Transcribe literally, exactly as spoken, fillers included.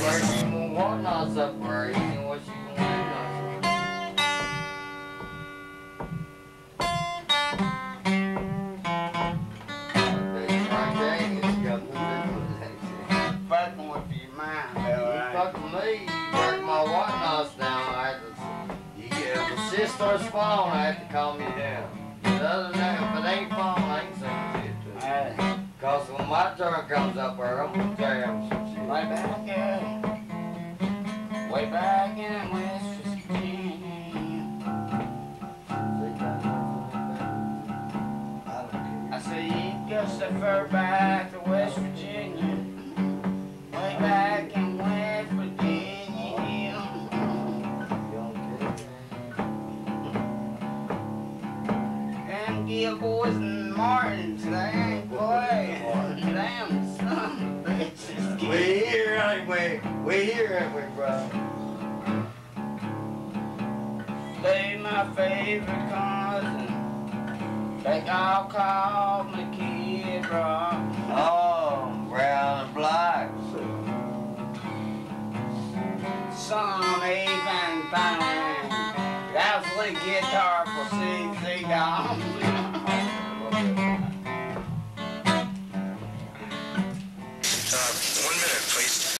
where she gonna walk nuts up where you know what she gonna do nuts. Fucking with your mind, though, right? Fucking me, you break my white nuts down, I have to, you get, if the shit starts falling, I have to calm you down. But other than that, if it ain't falling, I ain't saying shit to it. Cause when my turn comes up there, I'm gonna jam some shit. Way back, yeah. Way back in West Virginia. I say you go so far back to West Virginia. Way back in West Virginia. Them Gill boys and Martins, they ain't playing. Damn son of bitches. We here, ain't we? We here, ain't we, bro? They my favorite cousin. They all call me Kid Rock. Oh, brown and black. Some even thing. That was the guitar for C C Dom.